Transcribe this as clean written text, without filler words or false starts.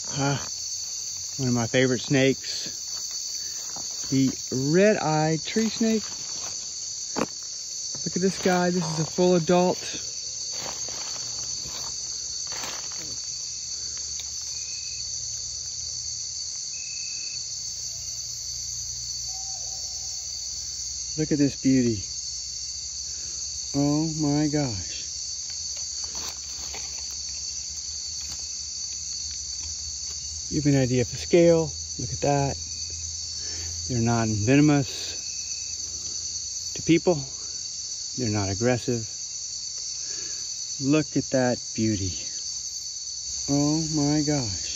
One of my favorite snakes, the red-eyed tree snake. Look at this guy. This is a full adult. Look at this beauty. Oh my gosh. Give you an idea of the scale. Look at that. They're non-venomous to people. They're not aggressive. Look at that beauty. Oh my gosh.